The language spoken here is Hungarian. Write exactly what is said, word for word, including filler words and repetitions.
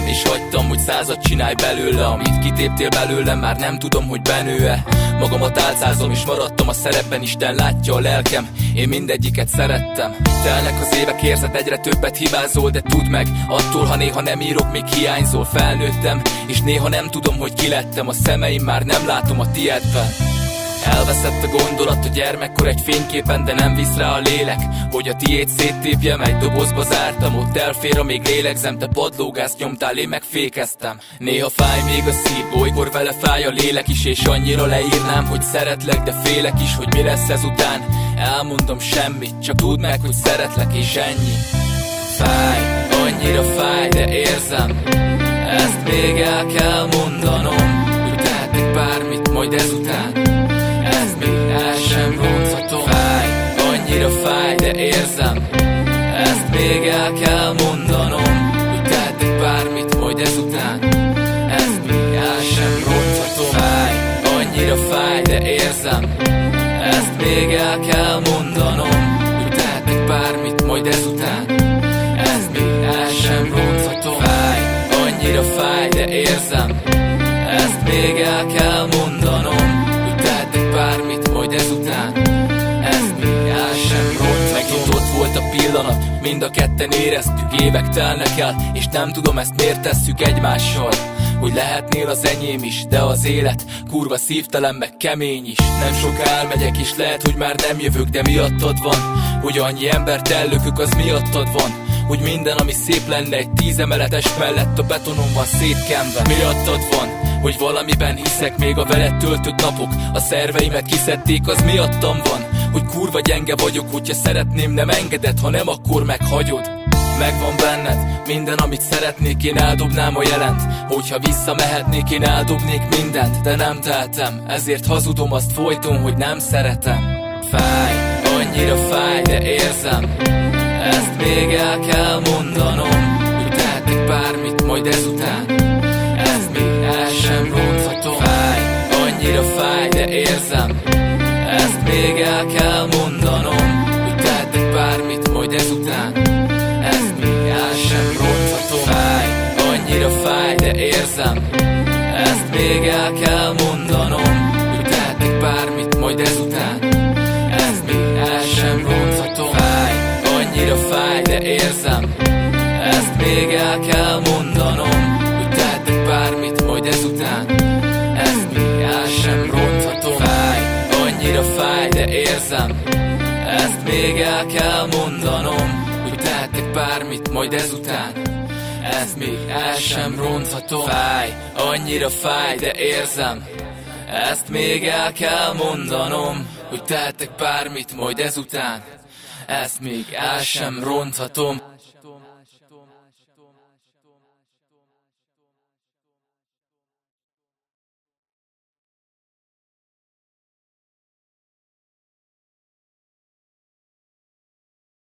és hagytam, hogy százat csinálj belőle. Amit kitéptél belőlem, már nem tudom, hogy benő-e. Magamat álcázom és maradtam a szerepben, Isten látja a lelkem, én mindegyiket szerettem. Telnek az évek, érzed, egyre többet hibázol, de tudd meg, attól, ha néha nem írok, még hiányzol. Felnőttem, és néha nem tudom, hogy ki lettem. A szemeim már nem látom a tiédben. Elveszett a gondolat a gyermekkor egy fényképen, de nem visz rá a lélek, hogy a tiéd széttépjem, egy dobozba zártam. Ott elfér, amíg lélegzem, te padlógázt nyomtál, én meg fékeztem. Néha fáj még a szív, olykor vele fáj a lélek is, és annyira leírnám, hogy szeretlek, de félek is, hogy mi lesz ezután. Elmondom semmit, csak tudd meg, hogy szeretlek, és ennyi. Fáj, annyira fáj, de érzem, ezt még el kell mondanom, hogy tehetek bármit majd ezután, ezt még el sem ronthatom. Fáj, annyira fáj, de érzem, ezt még el kell mondanom, hogy tehetek bármit majd ezután, ezt még el sem ronthatom. Fáj, annyira fáj, de érzem, ezt még el kell mondanom, hogy tehetek bármit majd ezután, ezt még el sem ronthatom. Fáj, annyira fáj, de érzem, ezt még el kell mondanom, hogy tehetek bármit majd ezután, ezt még el sem ronthatom. Megint ott volt a pillanat, mind a ketten éreztük, évek telnek el, és nem tudom, ezt miért tesszük egymással. Hogy lehetnél az enyém is, de az élet kurva szívtelen, meg kemény is. Nem soká elmegyek, és lehet, hogy már nem jövök, de miattad van. Hogy annyi embert ellökök, az miattad van. Hogy minden, ami szép lenne egy tízemeletes mellett, a betonon van szétkenve. Miattad van, hogy valamiben hiszek, még a veled töltött napok a szerveimet kiszedték, az miattam van. Hogy kurva gyenge vagyok, hogyha szeretném, nem engeded, ha nem, akkor meghagyod. Megvan benned minden, amit szeretnék, én eldobnám a jelent. Hogyha visszamehetnék, én eldobnék mindent, de nem tehetem, ezért hazudom azt folyton, hogy nem szeretem. Fáj, annyira fáj, de érzem, ezt még el kell mondanom, hogy tehetek bármit majd ezután, ezt még el sem ronthatom. Fáj, annyira fáj, de érzem, ezt még el kell mondanom, hogy tehetek bármit majd ezután, ezt még el sem ronthatom. Fáj, annyira fáj, de érzem, ezt még el kell mondanom, hogy tehetek bármit majd ezután, ezt még el sem ronthatom. Fáj, annyira fáj, de érzem, ezt még el kell mondanom, hogy tehetek bármit majd ezután, ezt még el sem ronthatom. Fáj, annyira fáj, de érzem, ezt még el kell mondanom, hogy tehetek bármit majd ezután, ezt még el sem ronthatom. Fáj, annyira fáj, de érzem, ezt még el kell mondanom, hogy tehetek bármit majd ezután, ezt még el sem ronthatom.